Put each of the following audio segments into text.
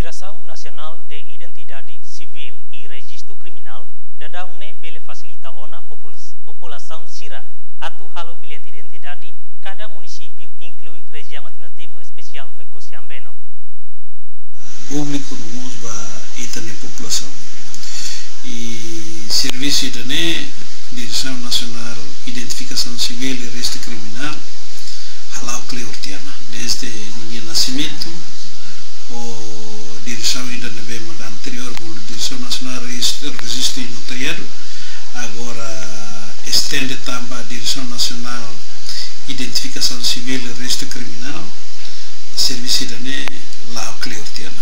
Direção Nacional de Identidade Civil e Registro Criminal dadaune bele facilita ona população Sira atu halo bilhete de identidade. Cada município inclui região alternativa especial Ecosiambeno. Público no Mosba itane população e serviço da Direção Nacional Identificação Civil e Registro Criminal halau Cleortiana desde o nascimento o direção ainda não anterior do Direção Nacional Registro e Notariado agora estende também a Direção Nacional Identificação Civil e Registro Criminal serviço da lá Cleortiana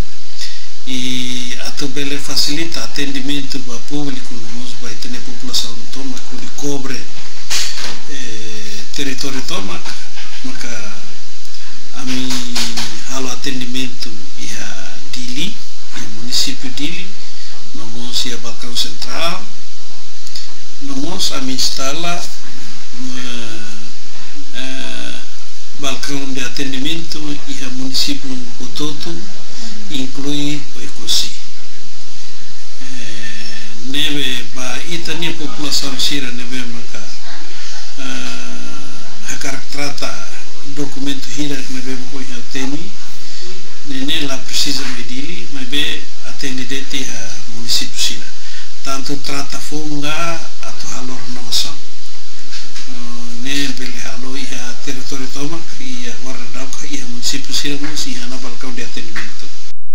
e a tabela facilita atendimento ao público no nosso país tem população do Tomac que cobre território Tomac maka ami halo atendimento e a Dili e município Dili nós e a Balcão Central nós ami instala balcão de atendimento e a município Ototo inclui o Ecosi neve ba itania população Sira neve maka hakar trata documento hira neve ko ya temi nene lá precisa medili mas be atendente a município Sira tanto trata funga atau halor renovação ne bele halo ia território Tomac e agora dau ia município Sira mas ia na balcão de atendimento